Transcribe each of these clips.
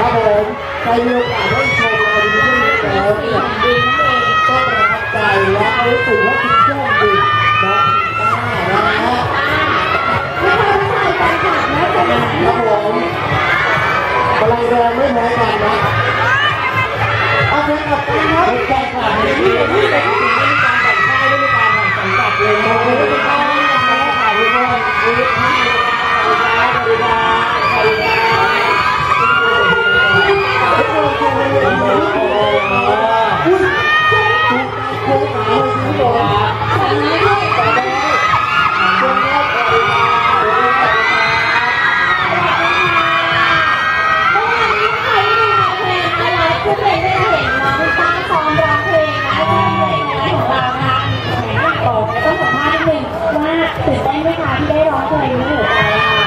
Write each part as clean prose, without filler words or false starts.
ครับผมใครมีโอกาสได้ชมเราดูที่นี่แล้วเนี่ยต้องประทับใจและรู้สึกว่าคุณโชคดีนะนะฮะครับผมพลังแรงไม่แพ้กันนะเอาเพลงกับกันครับแข่งขันที่ไม่มีการแต่งค่ายไม่มีการแข่งขันจัดเลยนะไม่มีการแข่งขันค่ะทุกคนสวัสดีครับสวัสดีครับสวัสดีครับทุกคนจะมาเรียนรู้อุ้ยโค้งขาเลยคุณผู้ชมแต่ไม่ได้แต่ไม่ได้เชิญครับสวัสดีครับคุณเพลงได้เห็นน้องลิซ่าซ้อมร้องเพลงนะเพลงของเรานะคะบอกต้องสัมภาษณ์นิดนึงว่าตื่นเต้นไหมคะที่ได้ร้องเพลงนี้หัวใจค่ะ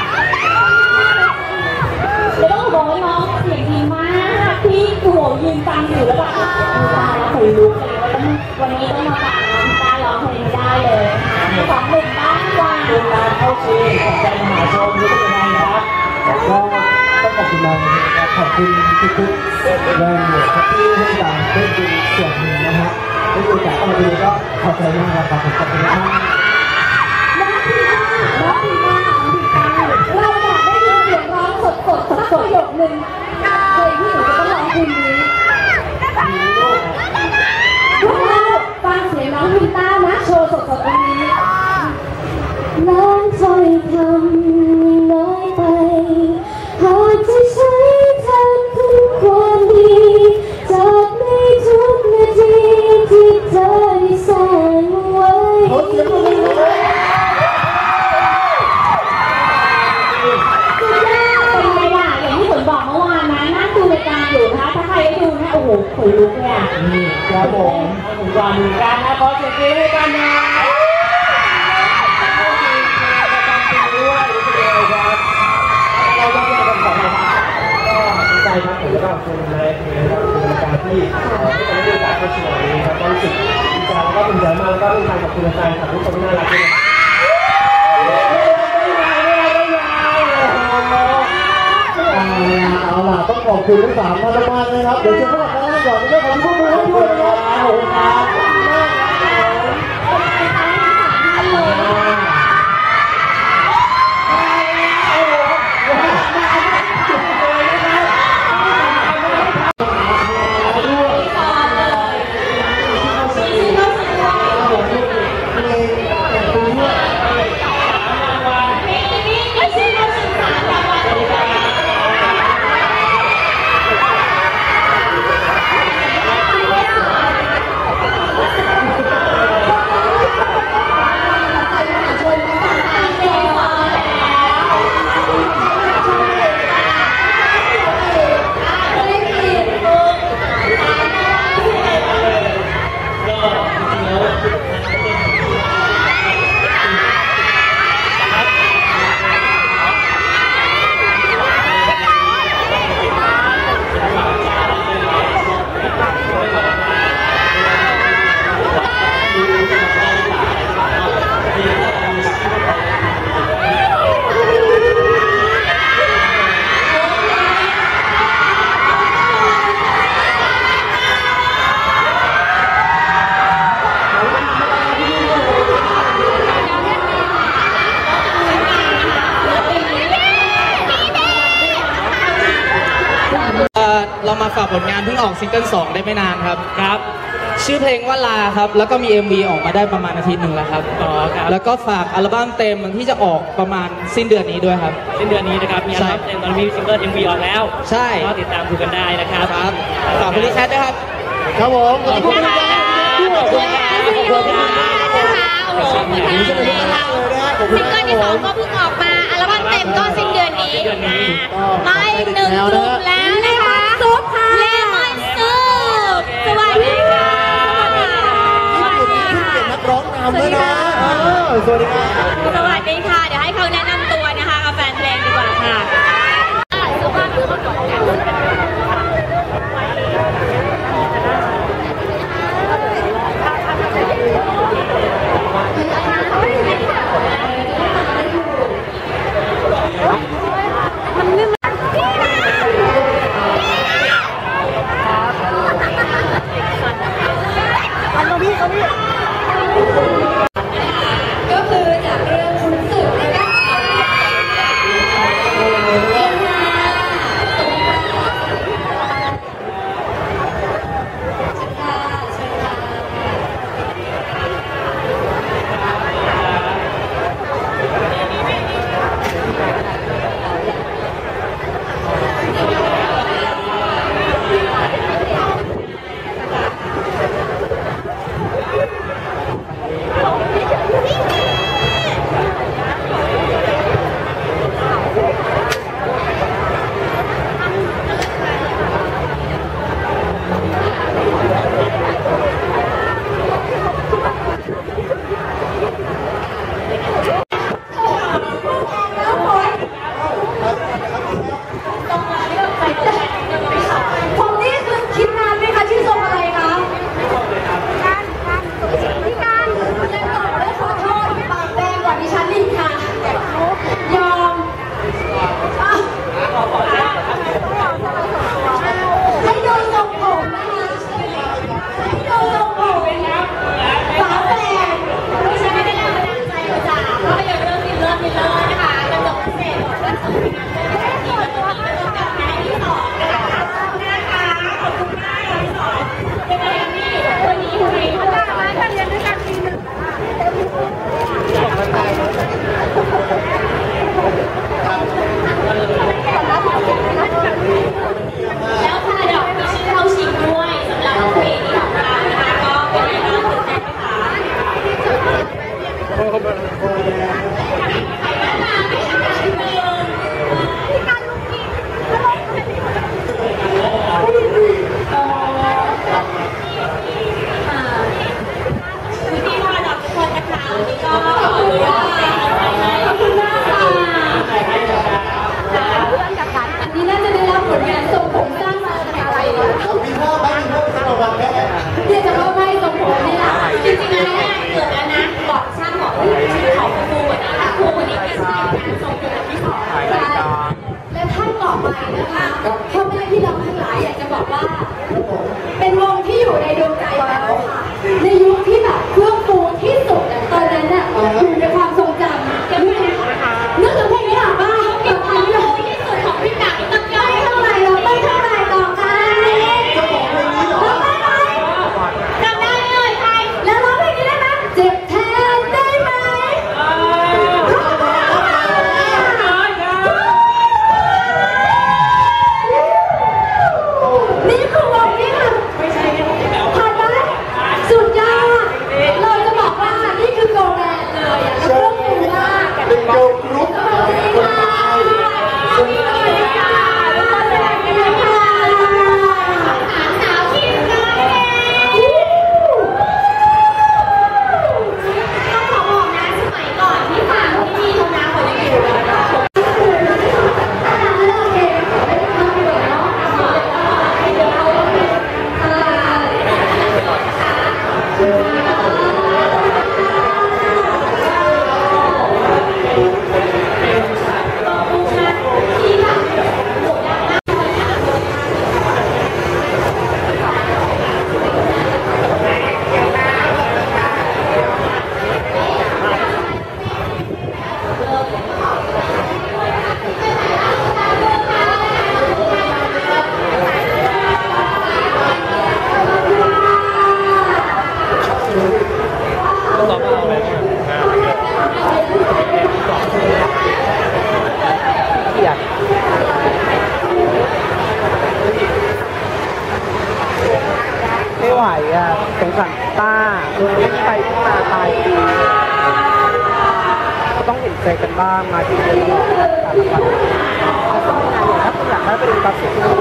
เดี๋ยวต้องบอกว่าน้องเสียงดีมากที่โอ้โหยืนฟังอยู่แล้วแบบตาขนลุกเลยวันนี้ต้องมาฟังน้องลิซ่าร้องเพลงได้เลยสองหนึ่งบ้านกว่าเป็นการเข้าชิงของใจมหาชนรู้เป็นยังไงครับก็ต้องขอบคุณเรานะครับขอบคุณทุกๆแรงเหนื่อยที่ให้เราได้ดูส่วนหนึ่งนะฮะได้ดูจากอะไรดูก็ขอบใจมากครับขอบคุณมากน้องพีเราอยากได้ยินเสียงร้องสดประโยคนึงเพลงที่หนูจะต้องร้องคืนนี้พวกเราฟังเสียงน้องพีต้านะโชว์สดตรงนี้น้องจอยทำน้อยไปหากจะใช้เธอคือความดีจากในทุกนาทีที่เธอได้สร้างไว้สุดยอดเป็นไงล่ะอย่างที่ผมบอกเมื่อวานนะนั่งดูรายการอยู่นะคะถ้าใครได้ดูนะโอ้โหขนลุกเลยอ่ะนี่ครับผมวันการนะขอเสียงปรบมือให้กันนะใจครับผมก็เป็นนายนะครับเป็นรายการที่ได้มีโอกาสเข้าชิงวันนี้ครับก็รู้สึกดีใจแล้วก็ภูมิใจมากแล้วก็เป็นการขอบคุณอาจารย์ครับทุกคนน่ารักด้วยเอาล่ะต้องขอบคุณทั้งสามท่านมากนะครับเดี๋ยวเชิญพวกเราก่อนนะครับขอบคุณทุกคนนะครับขอบคุณครับเรามาฝากผลงานเพิ่งออกซิงเกิล2ได้ไม่นานครับชื่อเพลงว่าลาครับแล้วก็มี MV ออกมาได้ประมาณอาทิตย์หนึ่งแล้วครับแล้วก็ฝากอัลบั้มเต็มที่จะออกประมาณสิ้นเดือนนี้ด้วยครับสิ้นเดือนนี้นะครับมีอัลบั้มเต็มตอนนี้มีซิงเกิล MV ออกแล้วใช่ก็ติดตามดูกันได้นะครับฝากคุณลิแคทด้วยครับครับผมขอบคุณครับขอบคุณค่ะขอบคุณค่ะโอ้โหผลงานเพลงเราซิงเกิลที่2ก็เพิ่งออกมาอัลบั้มเต็มก็สิ้นเดือนนี้มาอีก1 กลุ่มแล้วนะคะซุปค่ะเลมอนซุปสวัสดีค่ะสวัสดีค่ะนักร้องนำด้วยนะสวัสดีค่ะสวัสดีค่ะเดี๋ยวให้เขาแนะนำตัวนะคะกับแฟนเพลงดีกว่าค่ะอ่ะสงสารต้าไม่ไปมาตายดีก็ต้องเห็นใจกันบ้างมาที่นี่ตลอดแต่ละวันแล้วก็งานอย่างถ้าคุณอยากให้ไปดูตามสิ่งที่คุณ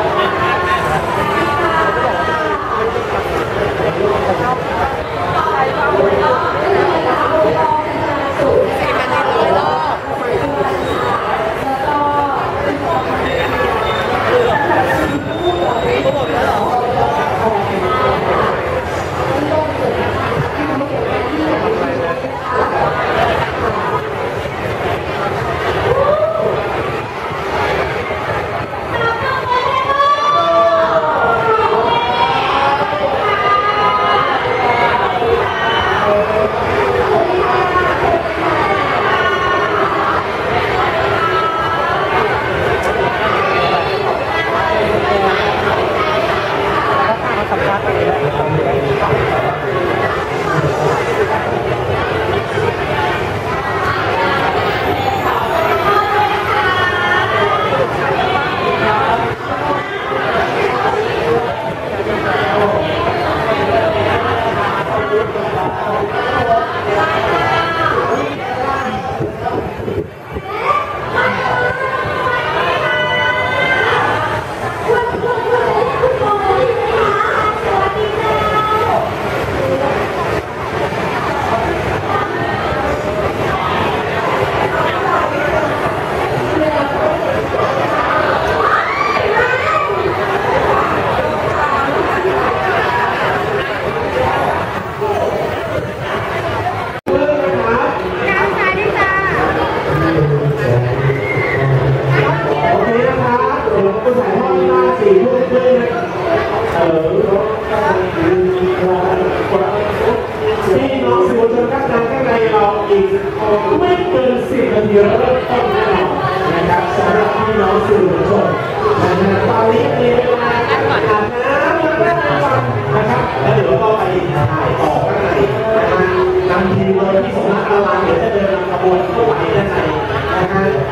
พี่น้องสื่อมวลชนข้างในเราอีกไม่เกิน10 นาทีเริ่มต้นแน่นอนนะครับสำหรับพี่น้องสื่อมวลชนตอนนี้